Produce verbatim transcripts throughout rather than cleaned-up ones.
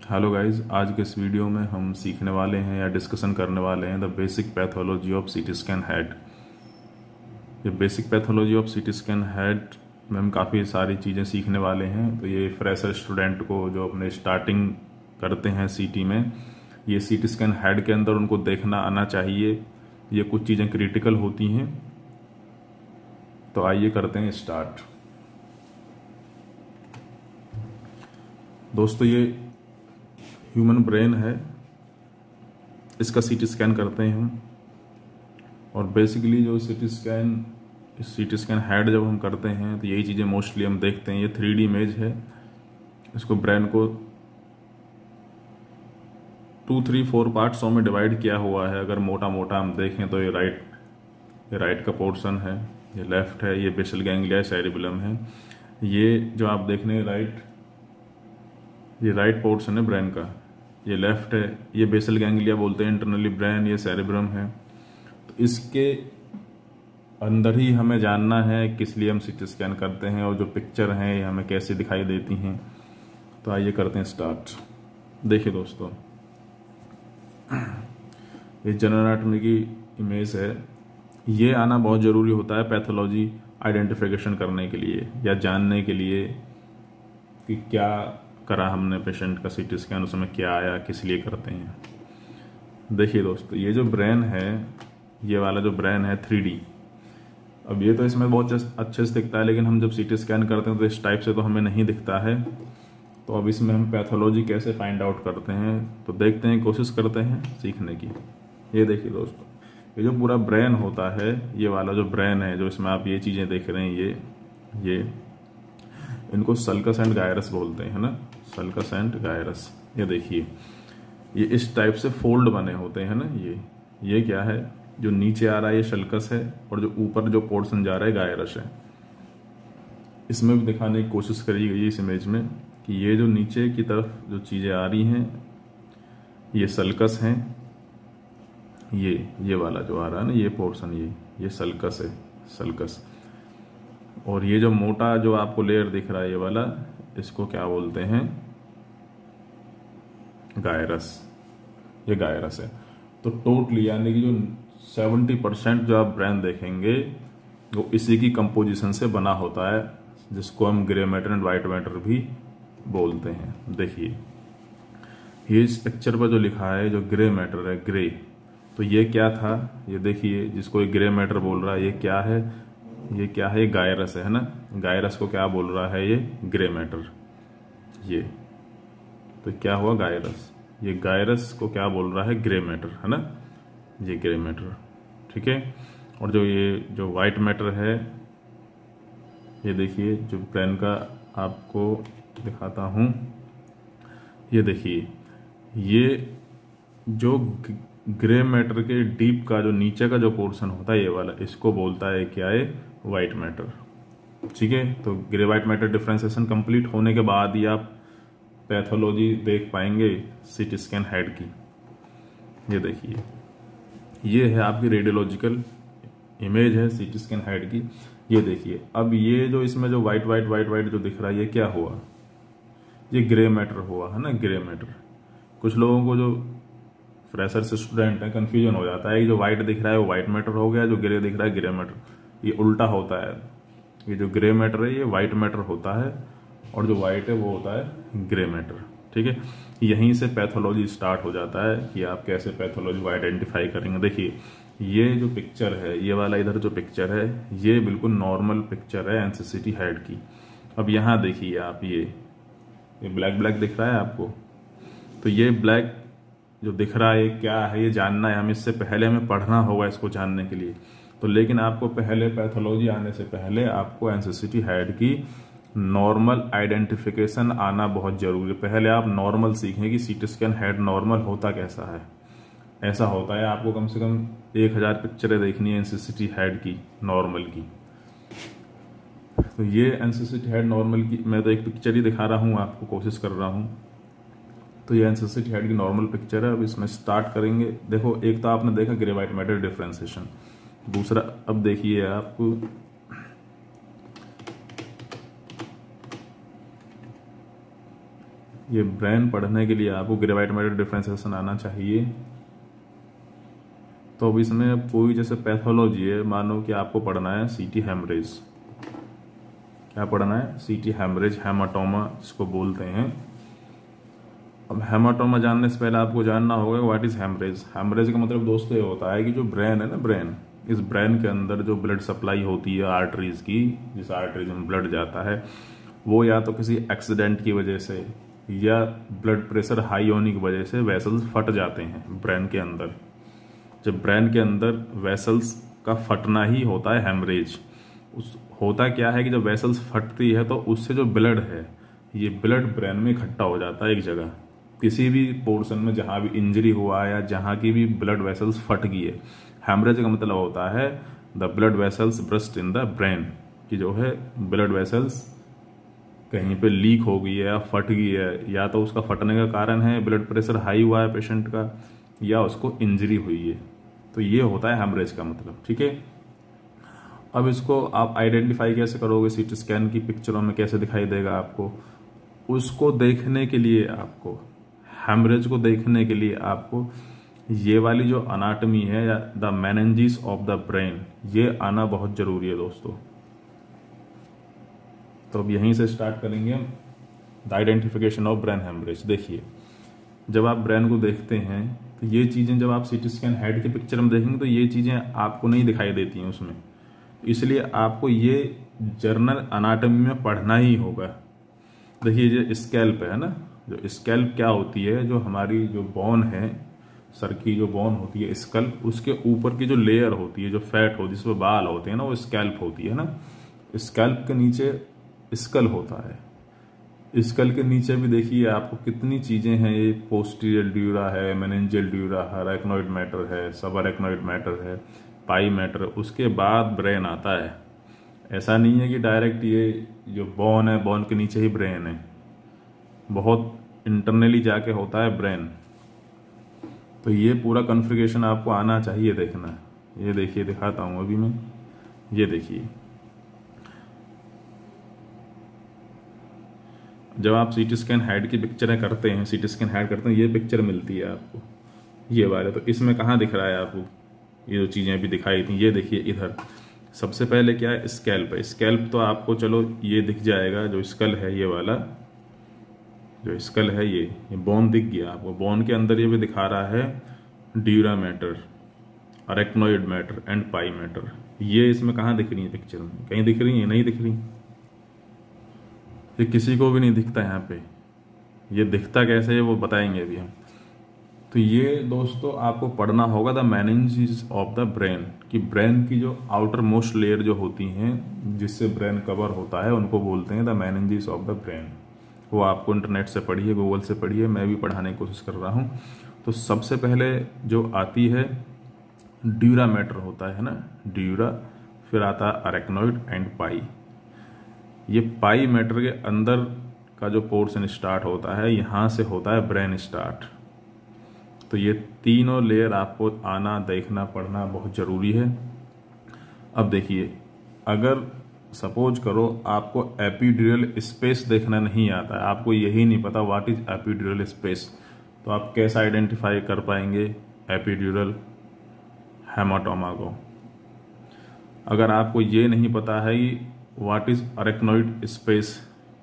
Hello guys, आज के इस वीडियो में हम सीखने वाले हैं या डिस्कशन करने वाले हैं the basic pathology of CT scan head. ये basic pathology of CT scan head में हम काफ़ी सारी चीज़ें सीखने वाले हैं। तो ये फ्रेशर स्टूडेंट को जो अपने स्टार्टिंग करते हैं सीटी में, ये सीटी स्कैन हेड के अंदर उनको देखना आना चाहिए। ये कुछ चीज़ें क्रिटिकल होती हैं। तो आइए करते हैं स्टार्ट। दोस्तों, ये ह्यूमन ब्रेन है, इसका सीटी स्कैन करते हैं हम। और बेसिकली जो सीटी स्कैन सीटी स्कैन हेड जब हम करते हैं तो यही चीज़ें मोस्टली हम देखते हैं। ये थ्री डी इमेज है। इसको ब्रेन को टू थ्री फोर पार्ट्सों में डिवाइड किया हुआ है। अगर मोटा मोटा हम देखें तो ये राइट ये राइट का पोर्शन है, ये लेफ्ट है, ये बेसल गैंग्लिया सेरिबेलम है। ये जो आप देख रहे हैं राइट ये राइट पोर्शन है ब्रेन का, ये लेफ्ट है, ये बेसल गैंग्लिया बोलते हैं इंटरनली ब्रेन, ये सेरिब्रम है। तो इसके अंदर ही हमें जानना है किस लिए हम सीटी स्कैन करते हैं और जो पिक्चर हैं ये हमें कैसे दिखाई देती हैं। तो आइए करते हैं स्टार्ट। देखिए दोस्तों, ये जनरल एनाटॉमी की इमेज है। ये आना बहुत ज़रूरी होता है पैथोलॉजी आइडेंटिफिकेशन करने के लिए या जानने के लिए कि क्या करा हमने पेशेंट का सीटी स्कैन, उसमें क्या आया, किस लिए करते हैं। देखिए दोस्तों, ये जो ब्रेन है, ये वाला जो ब्रेन है थ्री डी। अब ये तो इसमें बहुत अच्छे से दिखता है, लेकिन हम जब सीटी स्कैन करते हैं तो इस टाइप से तो हमें नहीं दिखता है। तो अब इसमें हम पैथोलॉजी कैसे फाइंड आउट करते हैं, तो देखते हैं, कोशिश करते हैं सीखने की। ये देखिए दोस्तों, ये जो पूरा ब्रेन होता है, ये वाला जो ब्रेन है, जो इसमें आप ये चीज़ें देख रहे हैं, ये ये इनको सल्कस एंड गायरस बोलते हैं, है ना, सल्कस एंड गायरस। ये देखिए, ये इस टाइप से फोल्ड बने होते हैं ना। ये ये क्या है, जो नीचे आ रहा है ये सल्कस है और जो ऊपर जो पोर्शन जा रहा है गायरस है। इसमें भी दिखाने की कोशिश करी गई इस इमेज में कि ये जो नीचे की तरफ जो चीज़ें आ रही हैं ये सल्कस हैं। ये ये वाला जो आ रहा है ना, ये पोर्शन, ये ये सल्कस है, सल्कस। और ये जो मोटा जो आपको लेयर दिख रहा है ये वाला, इसको क्या बोलते हैं, गायरस। ये गायरस है। तो टोटली यानी कि जो सेवेंटी परसेंट जो आप ब्रेन देखेंगे वो इसी की कंपोजिशन से बना होता है, जिसको हम grey matter and white matter भी बोलते हैं। देखिए, ये इस पिक्चर पर जो लिखा है, जो ग्रे मैटर है, ग्रे, तो ये क्या था, ये देखिए, जिसको ये ग्रे मैटर बोल रहा है, ये क्या है, ये क्या है, गायरस है ना। गायरस को क्या बोल रहा है, ये ग्रे मैटर। ये तो क्या हुआ, गायरस। ये गायरस को क्या बोल रहा है, ग्रे मैटर, है ना, ये ग्रे मैटर। ठीक है। और जो ये जो वाइट मैटर है, ये देखिए, जो ब्रेन का आपको दिखाता हूं, ये देखिए, ये जो ग्रे मैटर के डीप का जो नीचे का जो पोर्शन होता है, ये वाला, इसको बोलता है क्या है, वाइट मैटर। ठीक है। तो grey white matter differentiation complete होने के बाद ही आप पैथोलॉजी देख पाएंगे सीटी स्कैन हेड की। ये देखिए, ये है आपकी रेडियोलॉजिकल इमेज है सीटी स्कैन हेड की। ये देखिए, अब ये जो इसमें जो वाइट वाइट वाइट वाइट जो दिख रहा है, ये क्या हुआ, ये ग्रे मैटर हुआ, है ना, ग्रे मैटर। कुछ लोगों को जो फ्रेशर से स्टूडेंट है कंफ्यूजन हो जाता है, जो व्हाइट दिख रहा है वो व्हाइट मैटर हो गया, जो ग्रे दिख रहा है ग्रे मैटर। ये उल्टा होता है। ये जो ग्रे मैटर है ये व्हाइट मैटर होता है और जो व्हाइट है वो होता है ग्रे मैटर। ठीक है। यहीं से पैथोलॉजी स्टार्ट हो जाता है कि आप कैसे पैथोलॉजी को आइडेंटिफाई करेंगे। देखिए, ये जो पिक्चर है, ये वाला इधर जो पिक्चर है, ये बिल्कुल नॉर्मल पिक्चर है एनसीसीटी हेड की। अब यहाँ देखिए आप, ये ये ब्लैक ब्लैक दिख रहा है आपको। तो ये ब्लैक जो दिख रहा है क्या है, ये जानना है हमें। इससे पहले हमें पढ़ना होगा इसको जानने के लिए। तो लेकिन आपको पहले पैथोलॉजी आने से पहले आपको एनसीसीटी हेड की नॉर्मल आइडेंटिफिकेशन आना बहुत जरूरी है। पहले आप नॉर्मल सीखें कि सीटी स्कैन हेड नॉर्मल होता कैसा है। ऐसा होता है, आपको कम से कम एक हजार पिक्चरें देखनी है एनसीसीटी हेड की, नॉर्मल की। तो ये एनसीसीटी हेड नॉर्मल की मैं तो एक पिक्चर ही दिखा रहा हूँ आपको, कोशिश कर रहा हूँ। तो ये एनसीसीटी हेड की नॉर्मल पिक्चर है। अब इसमें स्टार्ट करेंगे। देखो, एक तो आपने देखा ग्रे वाइट मैटर डिफ्रेंसिएशन, दूसरा अब देखिए आप, ये ब्रेन पढ़ने के लिए आपको ग्रेवाइट मेथड डिफरेंशिएशन आना चाहिए। तो अब इसमें कोई जैसे पैथोलॉजी है, मानो कि आपको पढ़ना है सीटी हेमरेज। क्या पढ़ना है? सीटी हेमरेज, हेमाटोमा जिसको बोलते हैं। अब हेमाटोमा जानने से पहले आपको जानना होगा व्हाट इज हेमरेज। हेमरेज का मतलब दोस्तों ये होता है कि जो ब्रेन है ना, ब्रेन, इस ब्रेन के अंदर जो ब्लड सप्लाई होती है आर्टरीज की, जिस आर्टरीज में ब्लड जाता है, वो या तो किसी एक्सीडेंट की वजह से या ब्लड प्रेशर हाई होने की वजह से वेसल्स फट जाते हैं ब्रेन के अंदर। जब ब्रेन के अंदर वेसल्स का फटना ही होता है हेमरेज। उस होता क्या है कि जब वेसल्स फटती है तो उससे जो ब्लड है, ये ब्लड ब्रेन में इकट्ठा हो जाता है एक जगह, किसी भी पोर्शन में जहाँ भी इंजरी हुआ है या जहाँ की भी ब्लड वेसल्स फट गई है। हेमरेज का मतलब होता है the blood vessels burst in the brain, कि जो है ब्लड वेसल्स कहीं पे लीक हो गई है या फट गई है, या तो उसका फटने का कारण है ब्लड प्रेशर हाई हुआ है पेशेंट का, या उसको इंजरी हुई है। तो ये होता है हेमरेज का मतलब, ठीक है। अब इसको आप आइडेंटिफाई कैसे करोगे? सीटी स्कैन की पिक्चरों में कैसे दिखाई देगा आपको? उसको देखने के लिए आपको, हेमरेज को देखने के लिए आपको ये वाली जो अनाटमी है या the meninges of the brain, ये आना बहुत जरूरी है दोस्तों। तो अब यहीं से स्टार्ट करेंगे हम the identification of brain haemorrhage. देखिए, जब आप ब्रेन को देखते हैं तो ये चीजें, जब आप सीटी स्कैन हेड की पिक्चर में देखेंगे तो ये चीजें आपको नहीं दिखाई देती हैं उसमें, इसलिए आपको ये जर्नल अनाटमी में पढ़ना ही होगा। देखिए, ये स्कैल्प है ना, जो स्कैल्प क्या होती है, जो हमारी जो बोन है, सर की जो बोन होती है स्कल, उसके ऊपर की जो लेयर होती है, जो फैट होती है, जिसमें बाल होते हैं ना, वो स्कैल्प होती है ना। स्कैल्प के नीचे स्कल होता है। स्कल के नीचे भी देखिए आपको कितनी चीजें हैं, ये पोस्टीरियर ड्यूरा है, मेनिंजियल ड्यूरा है, अरेक्नोइड मैटर है, सब अरेक्नोइड मैटर है, पाई मैटर, उसके बाद ब्रेन आता है। ऐसा नहीं है कि डायरेक्ट ये जो बोन है, बोन के नीचे ही ब्रेन है, बहुत इंटरनली जाके होता है ब्रेन। तो ये पूरा कॉन्फ़िगरेशन आपको आना चाहिए देखना। ये देखिए, दिखाता हूं अभी मैं, ये देखिए, जब आप सीटी स्कैन हेड की पिक्चरें करते हैं, सीटी स्कैन हेड करते हैं, ये पिक्चर मिलती है आपको, ये वाले। तो इसमें कहाँ दिख रहा है आपको? ये जो चीज़ें अभी दिखाई थी, ये देखिए इधर। सबसे पहले क्या है? स्कैल्प है। स्कैल्प तो आपको चलो ये दिख जाएगा, जो स्कल है ये वाला, जो स्कल है ये ये बोन दिख गया आपको। बोन के अंदर ये भी दिखा रहा है dura matter, arachnoid matter and pia matter. ये इसमें कहाँ दिख रही है पिक्चर में? कहीं दिख रही है? नहीं दिख रही। ये किसी को भी नहीं दिखता यहाँ पे। ये दिखता कैसे है वो बताएंगे अभी हम। तो ये दोस्तों आपको पढ़ना होगा the meninges of the brain, कि ब्रेन की जो आउटर मोस्ट लेयर जो होती हैं, जिससे ब्रेन कवर होता है, उनको बोलते हैं the meninges of the brain. वो आपको इंटरनेट से पढ़िए, गूगल से पढ़िए, मैं भी पढ़ाने की कोशिश कर रहा हूँ। तो सबसे पहले जो आती है ड्यूरा मैटर होता है ना, ड्यूरा, फिर आता है अरेक्नोइड एंड पाई। ये पाई मैटर के अंदर का जो पोर्शन स्टार्ट होता है, यहाँ से होता है ब्रेन स्टार्ट। तो ये तीनों लेयर आपको आना, देखना, पढ़ना बहुत ज़रूरी है। अब देखिए, अगर सपोज करो आपको एपिड्यूरल स्पेस देखना नहीं आता है, आपको यही नहीं पता व्हाट इज एपिड्यूरल स्पेस, तो आप कैसे आइडेंटिफाई कर पाएंगे एपिड्यूरल हेमाटोमा को? अगर आपको ये नहीं पता है कि व्हाट इज अरेक्नोइड स्पेस,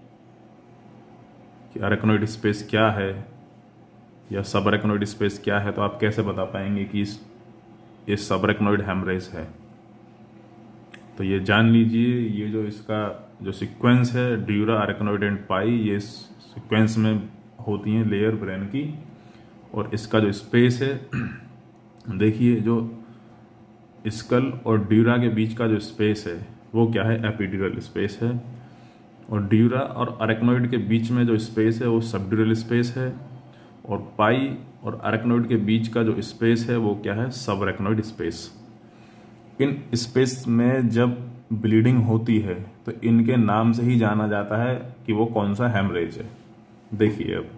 कि अरेक्नोइड स्पेस क्या है या सब अरेक्नोइड स्पेस क्या है, तो आप कैसे बता पाएंगे कि इस ये सब अरेक्नोइड हेमरेज है? तो ये जान लीजिए, ये जो इसका जो सीक्वेंस है ड्यूरा, अरेक्नोइड एंड पाई, ये सीक्वेंस में होती हैं लेयर ब्रेन की। और इसका जो स्पेस है, देखिए, जो स्कल और ड्यूरा के बीच का जो स्पेस है वो क्या है? एपिड्यूरल स्पेस है। और ड्यूरा और अरेक्नोइड के बीच में जो स्पेस है वो सबड्यूरल स्पेस है। और पाई और अरेक्नोइड के बीच का जो स्पेस है वो क्या है? सब अरेक्नोइड स्पेस। इन स्पेस में जब ब्लीडिंग होती है तो इनके नाम से ही जाना जाता है कि वो कौन सा हेमरेज है। देखिए, अब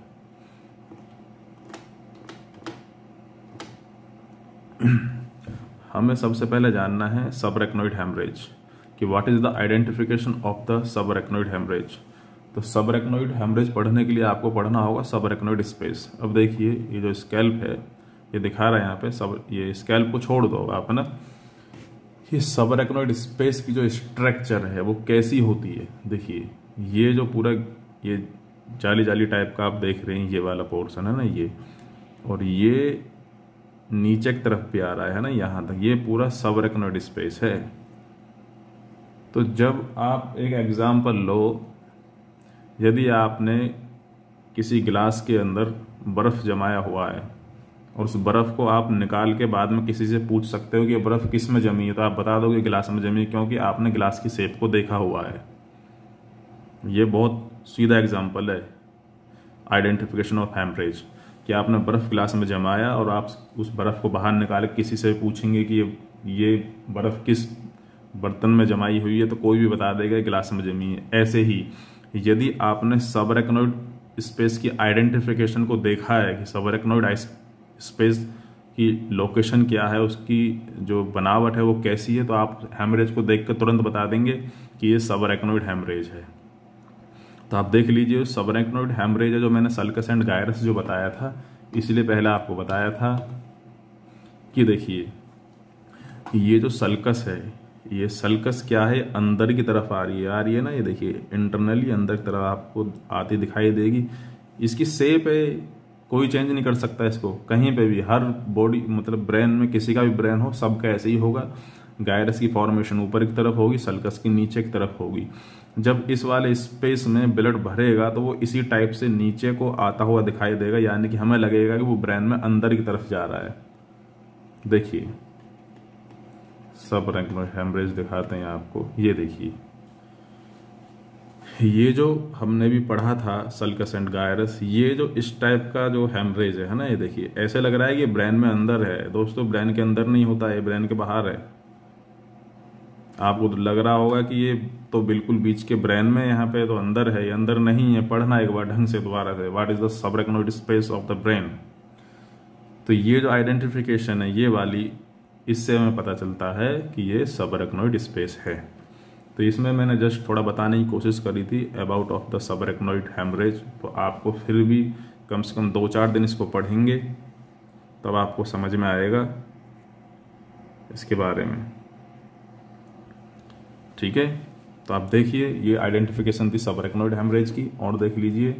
हमें सबसे पहले जानना है सब अरेक्नोइड हेमरेज, कि what is the identification of the subarachnoid haemorrhage. तो सबरेक्नोइड हेमरेज पढ़ने के लिए आपको पढ़ना होगा सबरेक्नोइड स्पेस। अब देखिए ये जो स्कैल्प है ये दिखा रहा है यहाँ पे, सब ये स्कैल्प को छोड़ दो आप, है ना। ये सबरेक्नोइड स्पेस की जो स्ट्रक्चर है वो कैसी होती है, देखिए ये जो पूरा ये जाली जाली टाइप का आप देख रहे हैं, ये वाला पोर्शन है ना ये, और ये नीचे की तरफ भी आ रहा है ना यहाँ तक, ये पूरा सबरेक्नोइड स्पेस है। तो जब आप एक एग्जाम्पल लो, यदि आपने किसी गिलास के अंदर बर्फ़ जमाया हुआ है और उस बर्फ़ को आप निकाल के बाद में किसी से पूछ सकते हो कि ये बर्फ़ किस में जमी है, तो आप बता दोगे गिलास में जमी है, क्योंकि आपने गिलास की शेप को देखा हुआ है। ये बहुत सीधा एग्जाम्पल है आइडेंटिफिकेशन ऑफ हेमरेज, कि आपने बर्फ़ गिलास में जमाया और आप उस बर्फ़ को बाहर निकाल किसी से पूछेंगे कि ये ये बर्फ़ किस बर्तन में जमाई हुई है, तो कोई भी बता देगा गिलास में जमी है। ऐसे ही यदि आपने सबरेक्नोइड स्पेस की आइडेंटिफिकेशन को देखा है कि सबरेक्नोइड स्पेस की लोकेशन क्या है, उसकी जो बनावट है वो कैसी है, तो आप हेमरेज को देख कर तुरंत बता देंगे कि ये सबरेक्नोइड हेमरेज है। तो आप देख लीजिए सबरेक्नोइड हेमरेज है जो मैंने सल्कस एंड गायरस जो बताया था, इसलिए पहले आपको बताया था कि देखिए ये जो सल्कस है, ये सल्कस क्या है, अंदर की तरफ आ रही है आ रही है ना, ये देखिए इंटरनली अंदर की तरफ आपको आती दिखाई देगी। इसकी शेप है, कोई चेंज नहीं कर सकता इसको कहीं पे भी, हर बॉडी मतलब ब्रेन में किसी का भी ब्रेन हो सबका ऐसे ही होगा। गायरस की फॉर्मेशन ऊपर की तरफ होगी, सल्कस की नीचे की तरफ होगी। जब इस वाले स्पेस में ब्लड भरेगा तो वो इसी टाइप से नीचे को आता हुआ दिखाई देगा, यानी कि हमें लगेगा कि वो ब्रेन में अंदर की तरफ जा रहा है। देखिए सबरेक्नोइड हेमरेज दिखाते हैं आपको, ये देखिए ये जो हमने भी पढ़ा था सल्कस एंड गायरस, ये जो इस टाइप का जो हेमरेज है ना, ये देखिए ऐसे लग रहा है कि ब्रेन में अंदर है। दोस्तों ब्रेन के अंदर नहीं होता है, ब्रेन के बाहर है। आपको तो लग रहा होगा कि ये तो बिल्कुल बीच के ब्रेन में यहाँ पे तो अंदर है, ये अंदर नहीं है। पढ़ना एक बार ढंग से दोबारा से, what is the subarachnoid space of the brain. तो ये जो आइडेंटिफिकेशन है ये वाली, इससे हमें पता चलता है कि ये सबरेक्नोइड स्पेस है। तो इसमें मैंने जस्ट थोड़ा बताने की कोशिश करी थी about of the subarachnoid haemorrhage. तो आपको फिर भी कम से कम दो चार दिन इसको पढ़ेंगे तब आपको समझ में आएगा इसके बारे में, ठीक है। तो आप देखिए ये आइडेंटिफिकेशन थी सबरेक्नोइड हेमरेज की, और देख लीजिए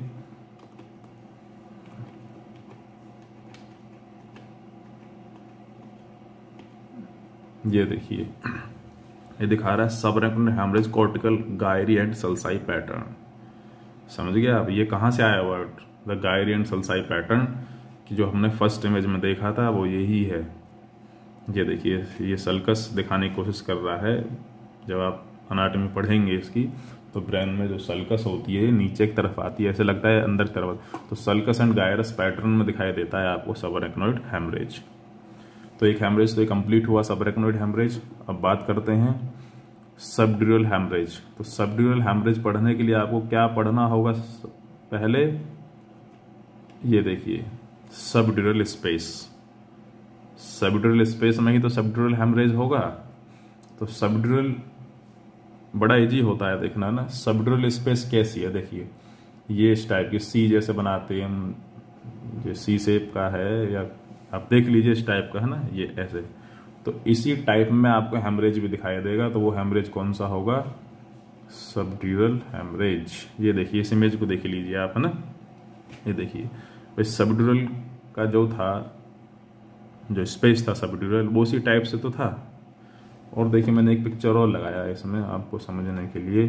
ये देखिए ये दिखा रहा है subarachnoid haemorrhage cortical gyri and sulci pattern. समझ गए आप, ये कहाँ से आया word, the gyri and sulci pattern, कि जो हमने फर्स्ट इमेज में देखा था वो यही है। ये देखिए ये सल्कस दिखाने की कोशिश कर रहा है। जब आप अनाटमी पढ़ेंगे इसकी तो ब्रेन में जो सल्कस होती है नीचे की तरफ आती है, ऐसे लगता है अंदर की तरफ, तो सल्कस एंड गायरस पैटर्न में दिखाई देता है आपको सबरेक्नोइड हेमरेज। तो एक हेमरेज तो एक कंप्लीट हुआ सबरेक्नोइड हेमरेज। अब बात करते हैं सबड्यूरल हेमरेज। तो सबड्यूरल हेमरेज पढ़ने के लिए आपको क्या पढ़ना होगा, पहले ये देखिए सबड्यूरल स्पेस, सबड्यूरल स्पेस में ही तो सबड्यूरल हेमरेज होगा। तो सबड्यूरल बड़ा इजी होता है देखना ना, सबड्यूरल स्पेस कैसी है, देखिए ये इस टाइप की सी जैसे बनाते हैं हम, ये सी शेप का है, या आप देख लीजिए इस टाइप का है ना, ये ऐसे। तो इसी टाइप में आपको हेमरेज भी दिखाई देगा। तो वो हेमरेज कौन सा होगा, सबड्यूरल हेमरेज। ये देखिए इस इमेज को देख लीजिए आप, है ना, ये देखिए भाई सबड्यूरल का जो था, जो स्पेस था सबड्यूरल, वो उसी टाइप से तो था। और देखिए मैंने एक पिक्चर और लगाया है इसमें आपको समझने के लिए,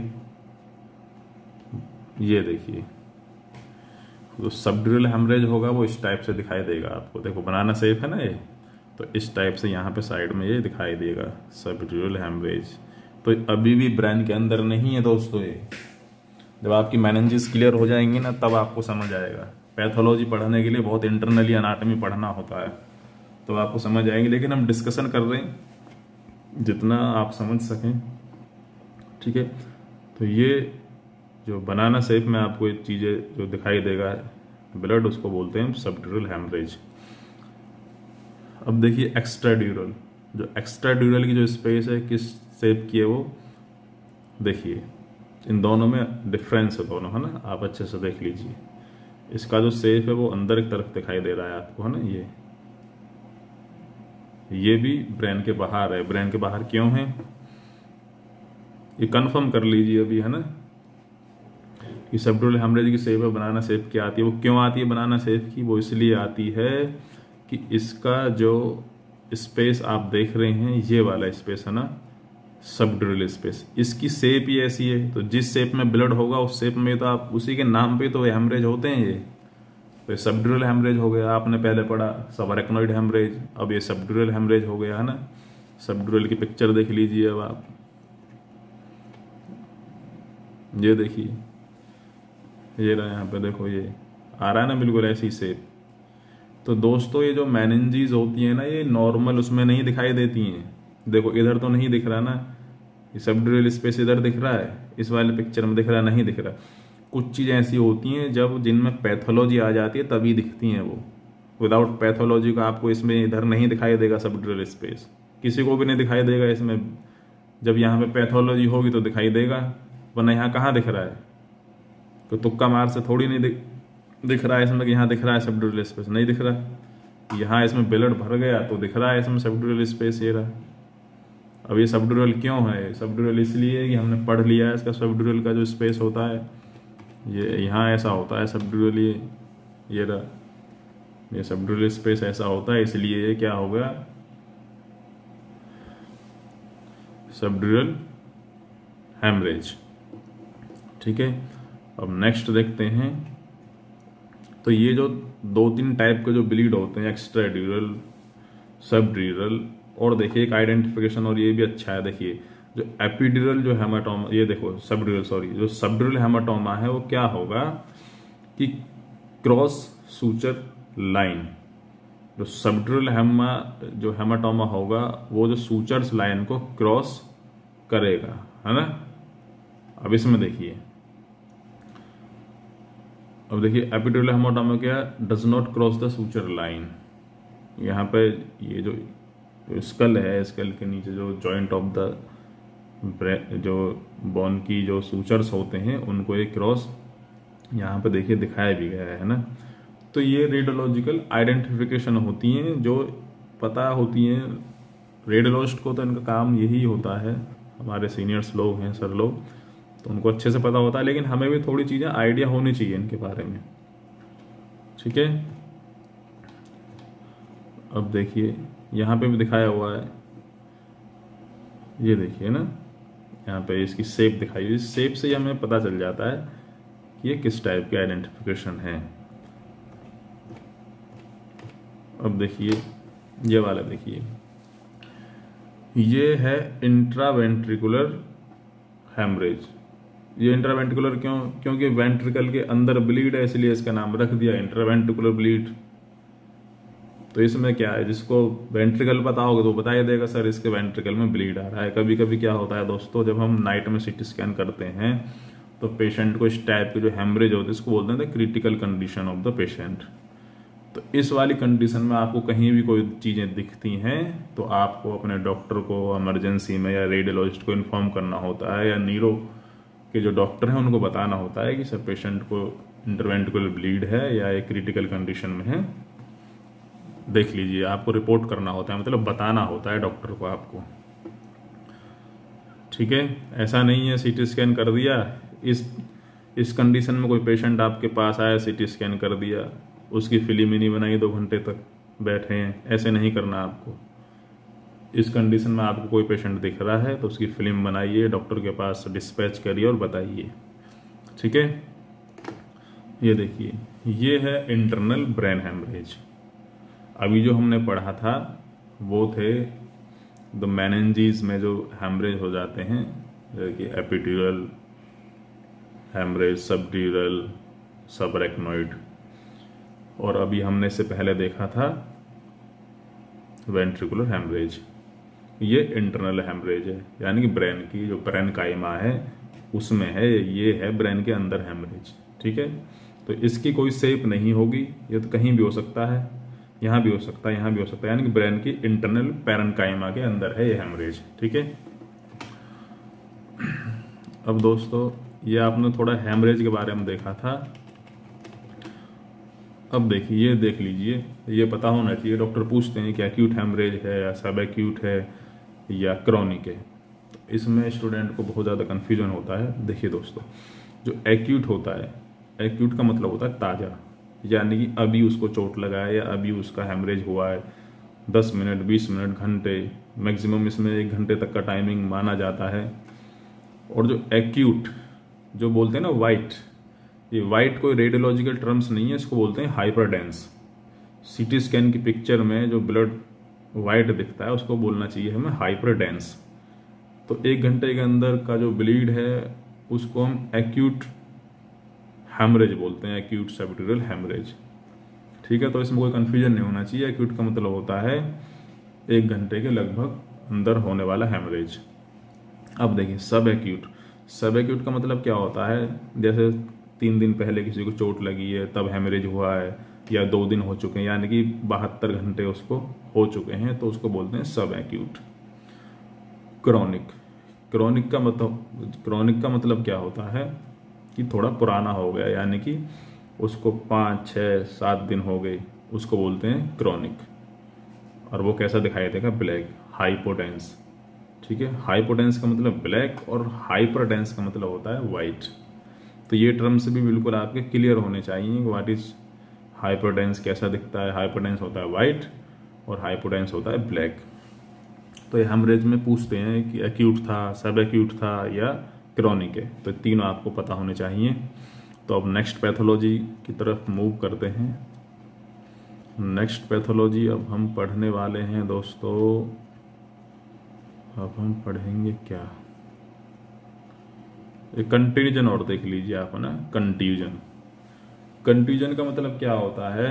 ये देखिए तो सबड्यूरल हेमरेज होगा वो इस टाइप से दिखाई देगा आपको। देखो बनाना सेफ है ना ये, तो इस टाइप से यहाँ पे साइड में ये दिखाई देगा सबड्यूरल हेमरेज। तो अभी भी ब्रेन के अंदर नहीं है दोस्तों ये। जब आपकी मेनिंजेस क्लियर हो जाएंगी ना तब आपको समझ आएगा। पैथोलॉजी पढ़ने के लिए बहुत इंटरनली अनाटमी पढ़ना होता है, तो आपको समझ आएंगे। लेकिन हम डिस्कशन कर रहे हैं जितना आप समझ सकें, ठीक है। तो ये जो बनाना शेप में आपको एक चीज़ें जो दिखाई देगा ब्लड, उसको बोलते हैं सबड्यूरल हेमरेज। अब देखिए एक्स्ट्राड्यूरल, जो एक्स्ट्राड्यूरल की जो स्पेस है किस शेप की है वो देखिए, इन दोनों में डिफरेंस है दोनों, है ना, आप अच्छे से देख लीजिए। इसका जो शेप है वो अंदर की तरफ दिखाई दे रहा है आपको, है ना, ये ये भी ब्रेन के बाहर है। ब्रेन के बाहर क्यों है ये कंफर्म कर लीजिए अभी, है ना। कि सबड्यूरल हेमरेज की शेप है, बनाना शेप क्या आती है, वो क्यों आती है बनाना शेप की, वो इसलिए आती है कि इसका जो स्पेस आप देख रहे हैं, ये वाला स्पेस है ना, सबड्यूरल स्पेस, इसकी शेप ही ऐसी है। तो जिस शेप में ब्लड होगा उस शेप में तो आप उसी के नाम पे तो हेमरेज होते हैं। ये तो सबड्यूरल हेमरेज हो गया, आपने पहले पढ़ा सबअरेक्नोइड हेमरेज, अब ये सबड्यूरल हेमरेज हो गया, है ना। सबड्यूरल की पिक्चर देख लीजिए अब आप, ये देखिए, ये रहा यहाँ पे, देखो ये आ रहा है ना बिल्कुल ऐसी शेप। तो दोस्तों ये जो मेनिंजीज होती है ना, ये नॉर्मल उसमें नहीं दिखाई देती हैं। देखो इधर तो नहीं दिख रहा ना, ये सबड्यूरल स्पेस इधर दिख रहा है, इस वाले पिक्चर में दिख रहा नहीं दिख रहा। कुछ चीज़ें ऐसी होती हैं जब जिनमें पैथोलॉजी आ जाती है तभी दिखती हैं वो। विदाउट पैथोलॉजी का आपको इसमें इधर नहीं दिखाई देगा सबड्यूरल स्पेस, किसी को भी नहीं दिखाई देगा इसमें। जब यहाँ पे पैथोलॉजी होगी तो दिखाई देगा, वरना यहाँ कहाँ दिख रहा है। तो तुक्का मार से थोड़ी नहीं दिख दिख रहा है इसमें कि यहाँ दिख रहा है सबड्यूरल स्पेस, नहीं दिख रहा। यहाँ इसमें ब्लड भर गया तो दिख रहा है इसमें सबड्यूरल स्पेस, ये रहा। अब ये सबड्यूरल क्यों है, सबड्यूरल इसलिए है कि हमने पढ़ लिया है इसका सबड्यूरल का जो स्पेस होता है, ये यहाँ ऐसा होता है सबड्यूरल, ये ये रहा, ये सबड्यूरल स्पेस ऐसा होता है, इसलिए ये क्या हो गया सबड्यूरल हेमरेज। ठीक है, अब नेक्स्ट देखते हैं। तो ये जो दो तीन टाइप के जो ब्लीड होते हैं, एक्स्ट्राड्यूरल, सबड्यूरल, और देखिए एक आइडेंटिफिकेशन और ये भी अच्छा है। देखिए जो एपिड्यूरल जो हेमाटोमा, ये देखो सबड्यूरल, सॉरी जो सबड्यूरल हेमाटोमा है वो क्या होगा कि क्रॉस सूचर लाइन, जो सबड्यूरल हेमा जो हेमाटोमा होगा वो जो सूचर्स लाइन को क्रॉस करेगा, है ना। अब इसमें देखिए, अब देखिए एपिड्यूरल हेमाटोमा क्या, does not cross the suture line. यहाँ पे ये जो स्कल है, स्कल के नीचे जो जॉइंट ऑफ द जो बोन की जो सूचर्स होते हैं उनको एक क्रॉस यहाँ पे देखिए दिखाया भी गया है ना। तो ये रेडियोलॉजिकल आइडेंटिफिकेशन होती हैं जो पता होती हैं रेडियोलॉजिस्ट को, तो इनका काम यही होता है। हमारे सीनियर्स लोग हैं, सर लोग, तो उनको अच्छे से पता होता है, लेकिन हमें भी थोड़ी चीज़ें आइडिया होनी चाहिए इनके बारे में। ठीक है, अब देखिए यहाँ पे भी दिखाया हुआ है, ये देखिए ना, यहाँ पे इसकी शेप दिखाई हुई, इस शेप से ही हमें पता चल जाता है कि ये किस टाइप की आइडेंटिफिकेशन है। अब देखिए ये वाला देखिए, ये है इंट्रावेंट्रिकुलर हेमरेज। ये इंट्रावेंट्रिकुलर क्यों, क्योंकि वेंट्रिकल के अंदर ब्लीड है, इसलिए इसका नाम रख दिया इंट्रावेंट्रिकुलर ब्लीड। तो इसमें क्या है, जिसको वेंट्रिकल पता होगा तो बता ही देगा सर इसके वेंट्रिकल में ब्लीड आ रहा है। कभी कभी क्या होता है दोस्तों, जब हम नाइट में सीटी स्कैन करते हैं तो पेशेंट को इस टाइप के जो हेमरेज होते हैं इसको बोलते हैं critical condition of the patient. तो इस वाली कंडीशन में आपको कहीं भी कोई चीज़ें दिखती हैं तो आपको अपने डॉक्टर को इमरजेंसी में या रेडियोलॉजिस्ट को इन्फॉर्म करना होता है, या नीरो के जो डॉक्टर हैं उनको बताना होता है कि सर पेशेंट को इंटरवेंट्रिकुलर ब्लीड है या एक क्रिटिकल कंडीशन में है, देख लीजिए। आपको रिपोर्ट करना होता है, मतलब बताना होता है डॉक्टर को आपको। ठीक है, ऐसा नहीं है सीटी स्कैन कर दिया, इस इस कंडीशन में कोई पेशेंट आपके पास आया, सीटी स्कैन कर दिया, उसकी फिल्म ही नहीं बनाई, दो घंटे तक बैठे हैं, ऐसे नहीं करना आपको। इस कंडीशन में आपको कोई पेशेंट दिख रहा है तो उसकी फिल्म बनाइए, डॉक्टर के पास डिस्पैच करिए और बताइए। ठीक है, ये देखिए, ये है इंटरनल ब्रेन हेमरेज। अभी जो हमने पढ़ा था वो थे द मेनिंजीज में जो हेमरेज हो जाते हैं, जैसे कि एपिड्यूरल हेमरेज, सबड्यूरल, सबअरेक्नोइड, और अभी हमने इससे पहले देखा था वेंट्रिकुलर हेमरेज। ये इंटरनल हेमरेज है, यानी कि ब्रेन की जो ब्रेन काइमा है उसमें है, ये है ब्रेन के अंदर हेमरेज। ठीक है, तो इसकी कोई शेप नहीं होगी, ये तो कहीं भी हो सकता है, यहाँ भी हो सकता है, यहाँ भी हो सकता है, यानी कि ब्रेन की इंटरनल पैरेन्काइमा के अंदर है ये हेमरेज। ठीक है, अब दोस्तों ये आपने थोड़ा हेमरेज के बारे में देखा था। अब देखिए, ये देख लीजिए, ये पता होना चाहिए। डॉक्टर पूछते हैं कि एक्यूट हेमरेज है या सब एक्यूट है या क्रॉनिक है। तो इसमें स्टूडेंट को बहुत ज़्यादा कन्फ्यूजन होता है। देखिए दोस्तों, जो एक्यूट होता है, एक्यूट का मतलब होता है ताज़ा, यानी कि अभी उसको चोट लगा है या अभी उसका हेमरेज हुआ है, दस मिनट, बीस मिनट, घंटे, मैक्सिमम इसमें एक घंटे तक का टाइमिंग माना जाता है। और जो एक्यूट जो बोलते हैं ना वाइट, ये वाइट कोई रेडियोलॉजिकल टर्म्स नहीं है, इसको बोलते हैं हाइपरडेंस। सीटी स्कैन की पिक्चर में जो ब्लड वाइट दिखता है उसको बोलना चाहिए हमें हाइपरडेंस। तो एक घंटे के अंदर का जो ब्लीड है उसको हम एक्यूट हेमरेज बोलते हैं, एक्यूट सेबेट्यूरल हेमरेज। ठीक है, तो इसमें कोई कन्फ्यूजन नहीं होना चाहिए। एक्यूट का मतलब होता है एक घंटे के लगभग अंदर होने वाला हेमरेज। अब देखिए सब एक्यूट, सब एक्यूट का मतलब क्या होता है, जैसे तीन दिन पहले किसी को चोट लगी है तब हेमरेज हुआ है, या दो दिन हो चुके हैं यानी कि बहत्तर घंटे उसको हो चुके हैं, तो उसको बोलते हैं सब एक्यूट। क्रॉनिक, क्रॉनिक का मतलब क्रॉनिक का मतलब क्या होता है कि थोड़ा पुराना हो गया, यानी कि उसको पाँच छः सात दिन हो गए, उसको बोलते हैं क्रॉनिक। और वो कैसा दिखाई देगा, ब्लैक, हाइपोटेंस। ठीक है, हाइपोटेंस का मतलब ब्लैक और हाइपरटेंस का मतलब होता है वाइट। तो ये टर्म्स भी बिल्कुल आपके क्लियर होने चाहिए। व्हाट इज हाइपरटेंस, कैसा दिखता है। हाइपरटेंस होता है वाइट और हाइपोटेंस होता है ब्लैक। तो ये हेमरेज में पूछते हैं कि एक्यूट था, सब एक्यूट था या क्रॉनिक है, तो तीनों आपको पता होने चाहिए। तो अब नेक्स्ट पैथोलॉजी की तरफ मूव करते हैं। नेक्स्ट पैथोलॉजी अब हम पढ़ने वाले हैं दोस्तों, अब हम पढ़ेंगे क्या, एक कंट्यूजन और देख लीजिए आप, है ना। कंट्यूजन, कंट्यूजन का मतलब क्या होता है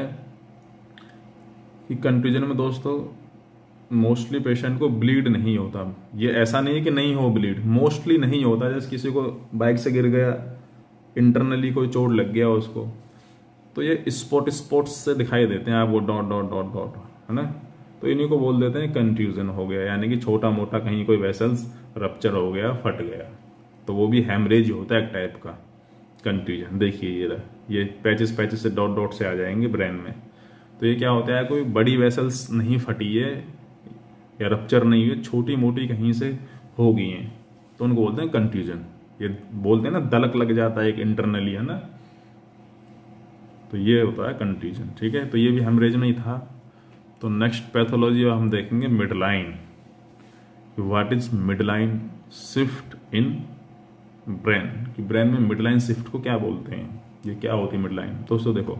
कि कंट्यूजन में दोस्तों मोस्टली पेशेंट को ब्लीड नहीं होता। ये ऐसा नहीं है कि नहीं हो ब्लीड, मोस्टली नहीं होता। जैसे किसी को बाइक से गिर गया, इंटरनली कोई चोट लग गया उसको, तो ये स्पॉट स्पॉट से दिखाई देते हैं आपको, डॉट डॉट डॉट डॉट, है ना। तो इन्हीं को बोल देते हैं कंट्यूजन हो गया, यानी कि छोटा मोटा कहीं कोई वेसल्स रप्चर हो गया, फट गया, तो वो भी हेमरेज होता है एक टाइप का कंट्यूजन। देखिए ये ये पैचेस पैचेस से डॉट डॉट से आ जाएंगे ब्रेन में। तो ये क्या होता है, कोई बड़ी वेसल्स नहीं फटी है या रप्चर नहीं हुई, छोटी मोटी कहीं से हो गई हैं, तो उनको बोलते हैं कंट्यूजन। ये बोलते हैं ना दलक लग जाता है एक इंटरनली, है ना, तो ये होता है कंट्यूजन। ठीक है, तो ये भी हेमरेज में ही था। तो नेक्स्ट पैथोलॉजी हम देखेंगे midline. What is midline shift in brain, कि ब्रेन में मिडलाइन शिफ्ट को क्या बोलते हैं, ये क्या होती है मिडलाइन। दोस्तों देखो,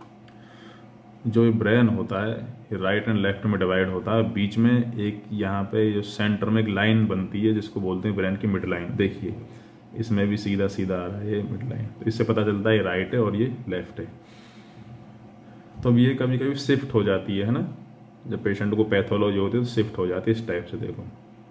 जो ब्रेन होता है ये राइट एंड लेफ्ट में डिवाइड होता है, बीच में एक यहाँ पे जो सेंटर में एक लाइन बनती है जिसको बोलते हैं ब्रेन की मिड लाइन। देखिए इसमें भी सीधा सीधा आ रहा है ये मिड लाइन, तो इससे पता चलता है ये राइट है और ये लेफ्ट है। तो अब ये कभी कभी शिफ्ट हो जाती है, है ना, जब पेशेंट को पैथोलॉजी होती है तो शिफ्ट हो जाती है इस टाइप से। देखो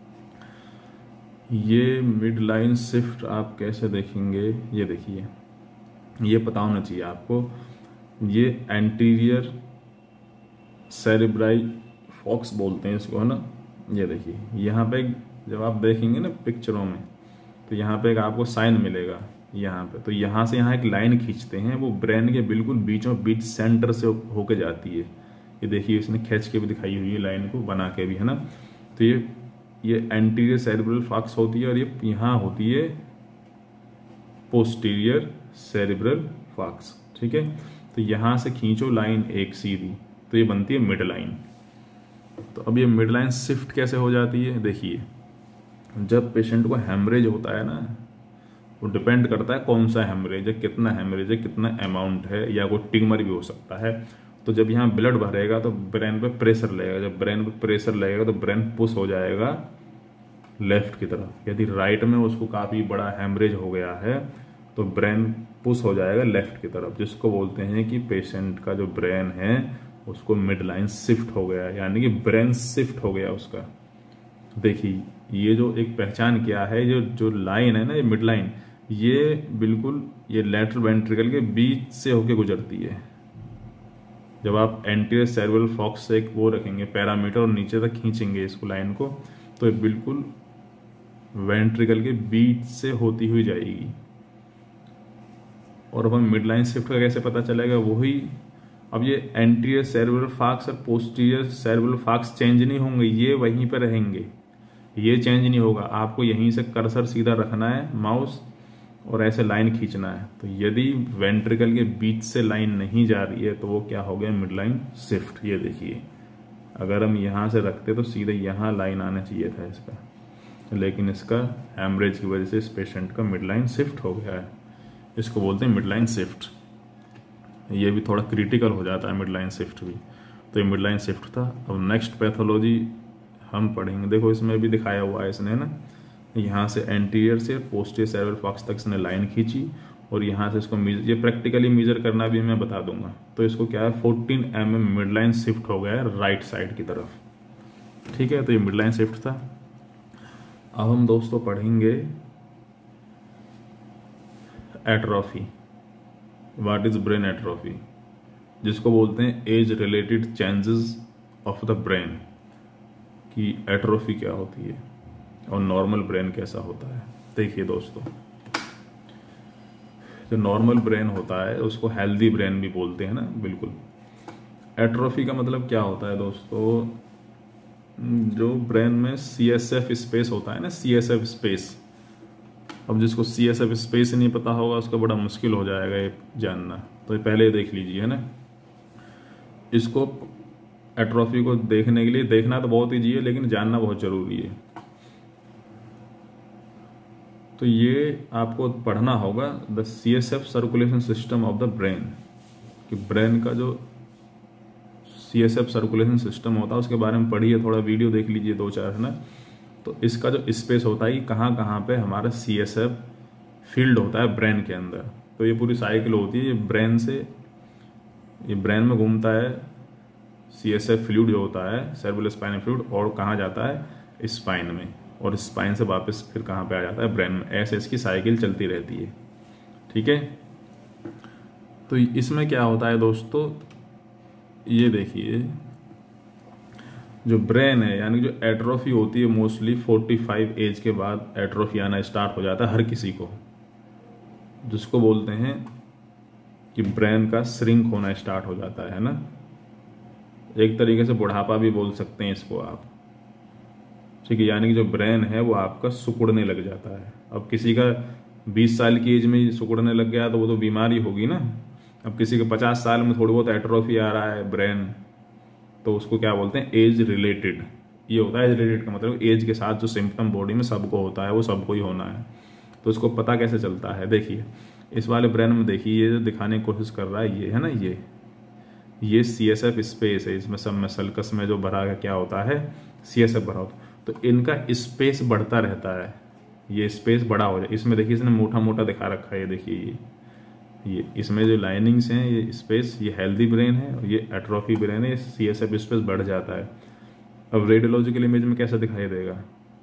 ये मिड लाइन शिफ्ट आप कैसे देखेंगे, ये देखिए, ये पता होना चाहिए आपको। ये एंटीरियर सेरेब्राई फॉक्स बोलते हैं इसको, है ना। ये देखिए यहाँ पे जब आप देखेंगे ना पिक्चरों में, तो यहाँ पे एक आपको साइन मिलेगा यहाँ पे, तो यहाँ से यहाँ एक लाइन खींचते हैं, वो ब्रेन के बिल्कुल बीचों बीच सेंटर से होके जाती है। ये देखिए इसने खींच के भी दिखाई हुई है लाइन को, बना के भी, है ना। तो ये ये एंटीरियर सेरेब्रल फॉक्स होती है और ये यहाँ होती है पोस्टीरियर सेरेब्रल फॉक्स। ठीक है, तो यहाँ से खींचो लाइन एक सीधी, तो ये बनती है मिड लाइन। तो अब ये मिड लाइन शिफ्ट कैसे हो जाती है, देखिए जब पेशेंट को हेमरेज होता है ना, वो डिपेंड करता है कौन सा हेमरेज है, कितना हेमरेज है, कितना अमाउंट है, या कोई ट्यूमर भी हो सकता है। तो जब यहाँ ब्लड भरेगा तो ब्रेन पे प्रेशर लगेगा, जब ब्रेन पे प्रेशर लगेगा तो ब्रेन पुश हो जाएगा लेफ्ट की तरफ। यदि राइट में उसको काफ़ी बड़ा हेमरेज हो गया है तो ब्रेन पुश हो जाएगा लेफ्ट की तरफ, जिसको बोलते हैं कि पेशेंट का जो ब्रेन है उसको मिड लाइन शिफ्ट हो गया, यानी कि ब्रेन शिफ्ट हो गया उसका। देखिए ये जो एक पहचान किया है, जो जो लाइन है ना, ये मिड लाइन, ये बिल्कुल ये लेटरल वेंट्रिकल के बीच से होके गुजरती है। जब आप एंटीरियर सेरेब्रल फॉक्स से एक वो रखेंगे पैरामीटर और नीचे तक खींचेंगे इसको लाइन को, तो ये बिल्कुल वेंट्रिकल के बीच से होती हुई जाएगी। और अब हमें मिड लाइन शिफ्ट का कैसे पता चलेगा, वही अब ये एंटीरियर सेरेब्रल फार्क्स और पोस्टीरियर सेरेब्रल फार्क्स चेंज नहीं होंगे, ये वहीं पर रहेंगे, ये चेंज नहीं होगा। आपको यहीं से कर्सर सीधा रखना है माउस और ऐसे लाइन खींचना है। तो यदि वेंट्रिकल के बीच से लाइन नहीं जा रही है तो वो क्या हो गया, मिड लाइन शिफ्ट। ये देखिए अगर हम यहाँ से रखते तो सीधे यहाँ लाइन आना चाहिए था इसका, लेकिन इसका हैमरेज की वजह से इस पेशेंट का मिड लाइन शिफ्ट हो गया है। इसको बोलते हैं मिड लाइन शिफ्ट। ये भी थोड़ा क्रिटिकल हो जाता है मिड लाइन शिफ्ट भी। तो ये मिड लाइन शिफ्ट था। अब नेक्स्ट पैथोलॉजी हम पढ़ेंगे। देखो इसमें भी दिखाया हुआ है इसने ना, यहाँ से एंटीरियर से पोस्टीरियर सेरेब्रल फार्क्स तक इसने लाइन खींची और यहाँ से इसको ये प्रैक्टिकली मेजर करना भी मैं बता दूंगा। तो इसको क्या है, fourteen M M midline shift हो गया है राइट साइड की तरफ। ठीक है, तो ये मिड लाइन शिफ्ट था। अब हम दोस्तों पढ़ेंगे atrophy. What is brain atrophy, जिसको बोलते हैं age related changes of the brain, कि एट्रोफी क्या होती है और नॉर्मल ब्रेन कैसा होता है। देखिए दोस्तों, जो नॉर्मल ब्रेन होता है उसको हेल्दी ब्रेन भी बोलते हैं ना, बिल्कुल। एट्रोफी का मतलब क्या होता है दोस्तों, जो ब्रेन में सी एस एफ स्पेस होता है ना, सी एस एफ स्पेस। अब जिसको सी एस एफ स्पेस नहीं पता होगा उसका बड़ा मुश्किल हो जाएगा ये जानना, तो ये पहले देख लीजिए है ना। इसको एट्रोफी को देखने के लिए, देखना तो बहुत ईजी है लेकिन जानना बहुत जरूरी है। तो ये आपको पढ़ना होगा the C S F circulation system of the brain, कि ब्रेन का जो C S F circulation system होता है उसके बारे में पढ़िए, थोड़ा वीडियो देख लीजिए दो चार, है ना। तो इसका जो स्पेस होता है, कहाँ कहाँ पे हमारा सी एस एफ फील्ड होता है ब्रेन के अंदर। तो ये पूरी साइकिल होती है, ये ब्रेन से, ये ब्रेन में घूमता है सी एस एफ फ्लूइड जो होता है सेरेब्रल स्पाइनल फ्लूइड, और कहाँ जाता है स्पाइन में, और स्पाइन से वापस फिर कहाँ पे आ जाता है ब्रेन में। ऐसे इसकी साइकिल चलती रहती है। ठीक है, तो इसमें क्या होता है दोस्तों, ये देखिए जो ब्रेन है, यानी जो एट्रोफी होती है मोस्टली पैंतालीस एज के बाद एट्रोफी आना स्टार्ट हो जाता है हर किसी को, जिसको बोलते हैं कि ब्रेन का श्रिंक होना स्टार्ट हो जाता है ना। एक तरीके से बुढ़ापा भी बोल सकते हैं इसको आप। ठीक है, यानी कि जो ब्रेन है वो आपका सिकुड़ने लग जाता है। अब किसी का बीस साल की एज में सिकुड़ने लग गया तो वो तो बीमारी होगी ना। अब किसी के पचास साल में थोड़ी बहुत एट्रोफी आ रहा है ब्रेन, तो उसको क्या बोलते हैं, एज रिलेटेड। ये होता है एज रिलेटेड का मतलब एज के साथ जो सिम्टम बॉडी में सबको होता है वो सबको ही होना है। तो उसको पता कैसे चलता है, देखिए इस वाले ब्रेन में देखिए, ये जो दिखाने की कोशिश कर रहा है ये है ना, ये ये सी एस एफ स्पेस है। इसमें सब में सल्कस में जो भरा है क्या होता है, सी एस एफ भरा होता है। तो इनका स्पेस बढ़ता रहता है, ये स्पेस बड़ा हो जाए। इसमें देखिए इसने मोटा मोटा दिखा रखा है, ये देखिए ये ये इसमें जो लाइनिंग्स हैं, ये स्पेस, ये हेल्दी ब्रेन है और ये एट्रोफी ब्रेन है, सी एस एफ स्पेस बढ़ जाता है। अब रेडियोलॉजिकल इमेज में कैसा दिखाई देगा,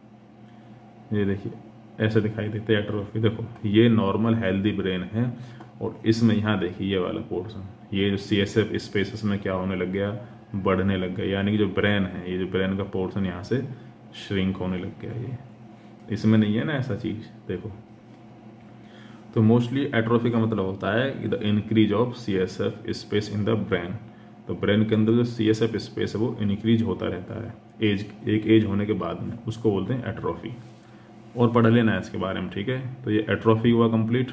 ये देखिए ऐसे दिखाई देते है एट्रोफी। देखो ये नॉर्मल हेल्दी ब्रेन है और इसमें यहाँ देखिए ये वाला पोर्शन, ये जो सी एस एफ स्पेस में क्या होने लग गया, बढ़ने लग गया। यानी कि जो ब्रेन है, ये जो ब्रेन का पोर्शन यहाँ से श्रिंक होने लग गया। ये इसमें नहीं है ना ऐसा चीज, देखो। तो मोस्टली एट्रोफी का मतलब होता है the increase of C S F space in the brain. तो ब्रेन के अंदर जो सी एस एफ स्पेस है वो इंक्रीज होता रहता है एज, एक एज होने के बाद में, उसको बोलते हैं एट्रोफी। और पढ़ लेना है इसके बारे में, ठीक है। तो ये एट्रोफी हुआ कंप्लीट।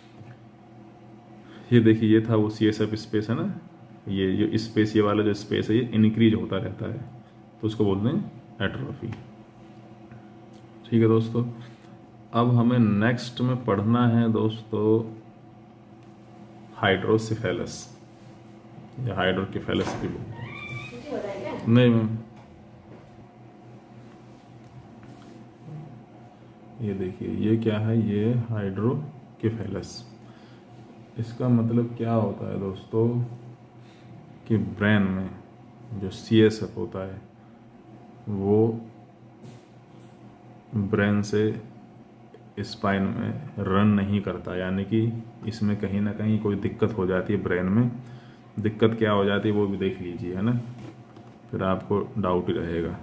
ये देखिए ये था वो सी एस एफ स्पेस है ना, ये जो स्पेस, ये वाला जो स्पेस है ये इंक्रीज होता रहता है, तो उसको बोलते हैं एट्रोफी। ठीक है दोस्तों, अब हमें नेक्स्ट में पढ़ना है दोस्तों हाइड्रोसिफेलस या हाइड्रोकिफेलस भी बोलते हैं। नहीं मैम, ये देखिए ये क्या है, ये हाइड्रोकिफेलस। इसका मतलब क्या होता है दोस्तों कि ब्रेन में जो सी एस एफ होता है वो ब्रेन से स्पाइन में रन नहीं करता, यानी कि इसमें कहीं ना कहीं कोई दिक्कत हो जाती है ब्रेन में। दिक्कत क्या हो जाती है वो भी देख लीजिए, है ना, फिर आपको डाउट ही रहेगा।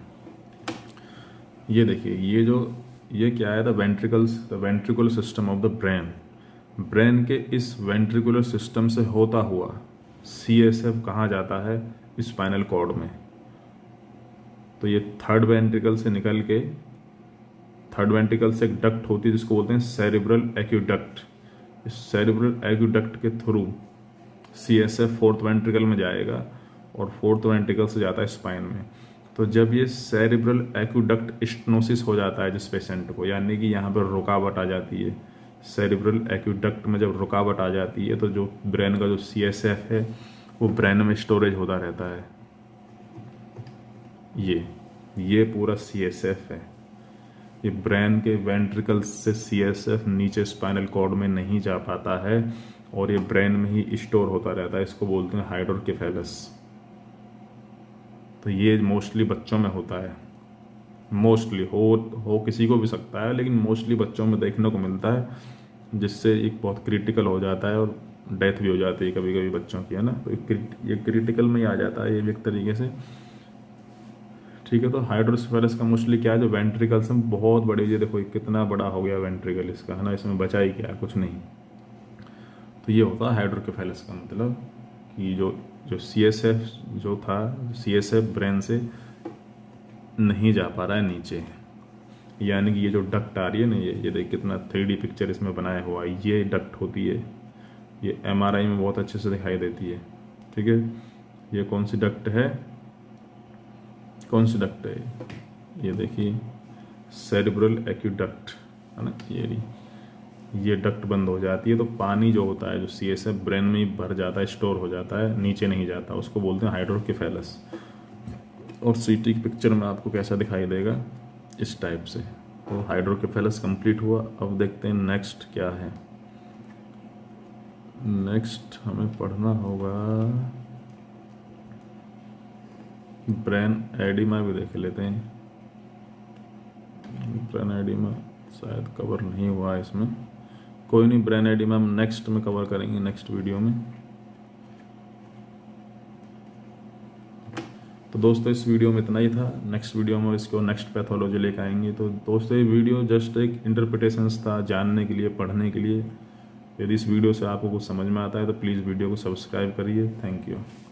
ये देखिए ये जो ये क्या है, the ventricles the ventricular system of the brain. Brain के इस वेंट्रिकुलर सिस्टम से होता हुआ सी एस एफ कहाँ जाता है? स्पाइनल कॉर्ड में। तो ये थर्ड वेंट्रिकल से निकल के, थर्ड वेंट्रिकल से एक डक्ट होती है जिसको बोलते हैं सेरिब्रल एक्यूडक्ट। इस सेरिब्रल एक्यूडक्ट के through C S F fourth ventricle में जाएगा और फोर्थ वेंट्रिकल से जाता है स्पाइन में। तो जब ये सेरिब्रल एक्यूडक्ट स्टेनोसिस हो जाता है जिस पेशेंट को, यानी कि यहाँ पर रुकावट आ जाती है, सेरिब्रल एक्यूडक्ट में जब रुकावट आ जाती है तो जो ब्रेन का जो सी एस एफ है वो ब्रेन में स्टोरेज होता रहता है। ये ये पूरा सी एस एफ है। ये ब्रेन के वेंट्रिकल से सी एस एफ नीचे स्पाइनल कॉर्ड में नहीं जा पाता है और ये ब्रेन में ही स्टोर होता रहता है। इसको बोलते हैं हाइड्रोकेफेलस। तो ये मोस्टली बच्चों में होता है, मोस्टली हो हो किसी को भी सकता है, लेकिन मोस्टली बच्चों में देखने को मिलता है, जिससे एक बहुत क्रिटिकल हो जाता है और डेथ भी हो जाती है कभी कभी बच्चों की, है ना। तो ये क्रिटिकल में ही आ जाता है ये भी एक तरीके से, ठीक है। तो हाइड्रोसेफेलस का मोस्टली क्या है, जो वेंट्रिकल्स में बहुत बड़े, ये देखो कितना बड़ा हो गया वेंट्रिकल इसका, है ना, इसमें बचा ही क्या, कुछ नहीं। तो ये होता है हाइड्रोकेफेलस का मतलब कि जो जो सी एस एफ जो था, सी एस एफ ब्रेन से नहीं जा पा रहा है नीचे, यानी कि ये जो डक्ट आ रही है ना, ये ये देख कितना थ्री डी पिक्चर इसमें बनाया हुआ है, ये डक्ट होती है, ये एम आर आई में बहुत अच्छे से दिखाई देती है, ठीक है। ये कौन सी डक्ट है, कौन सी डक्ट है, ये देखिए सेरिब्रल एक्यूडक्ट, है ना, ये ये डक्ट बंद हो जाती है तो पानी जो होता है जो सी एस एफ ब्रेन में ही भर जाता है, स्टोर हो जाता है, नीचे नहीं जाता, उसको बोलते हैं हाइड्रोकेफेलस। और सीटी की पिक्चर में आपको कैसा दिखाई देगा, इस टाइप से। तो हाइड्रोकेफेलस कंप्लीट हुआ। अब देखते हैं नेक्स्ट क्या है। नेक्स्ट हमें पढ़ना होगा ब्रेन एडिमा भी देख लेते हैं। ब्रेन एडिमा शायद कवर नहीं हुआ है इसमें, कोई नहीं, ब्रेन एडिमा हम नेक्स्ट में कवर करेंगे, नेक्स्ट वीडियो में। तो दोस्तों इस वीडियो में इतना ही था। नेक्स्ट वीडियो में इसको नेक्स्ट पैथोलॉजी लेकर आएंगे। तो दोस्तों ये वीडियो जस्ट एक इंटरप्रिटेशंस था, जानने के लिए, पढ़ने के लिए। यदि इस वीडियो से आपको कुछ समझ में आता है तो प्लीज़ वीडियो को सब्सक्राइब करिए। Thank you.